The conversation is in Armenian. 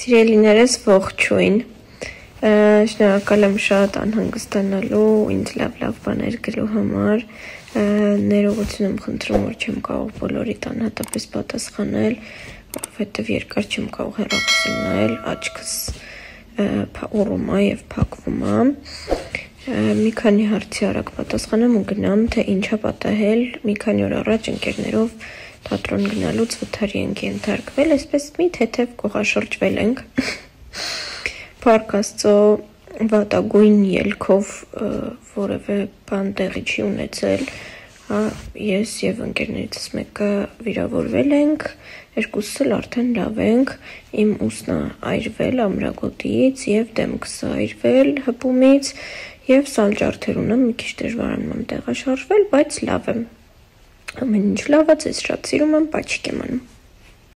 Սիրելիներս ողջույն, շնորհակալ եմ շատ անհանգստանալու, ինձ լավ բաներ գրելու համար, ներողություն եմ խնդրում, որ չեմ կարող բոլորիդ անհատապես պատասխանել, որովհետև երկար չեմ կարող հեռախոսին նայել, աչքս ուռում է և փակվում է, մի քանի հարցի արագ պատասխանեմ ու գնամ, թե ինչա պատահել, մի քանի օր առաջ ընկերներով թատրոն գնալուց վթարի ենք ենթարկվել, այսպես մի թեթև կողաշրջվել ենք, Փառք Աստծո վատագույն ելքով որևէ բան տեղի չի ունեցել, ես և ընկերներիցս մեկը վիրավորվել ենք, երկուսս էլ արդեն լավ ենք, իմ ուսն է այրվել ամրագոտիից և դեմքս է այրվել հպումից և սալջարդեր ունեմ, մի քիչ դժվարանում եմ տեղաշարժվել, բայց լավ եմ, ամեն ինչ լավ է, ձեզ շատ սիրում եմ, պաչիկ եմ անում։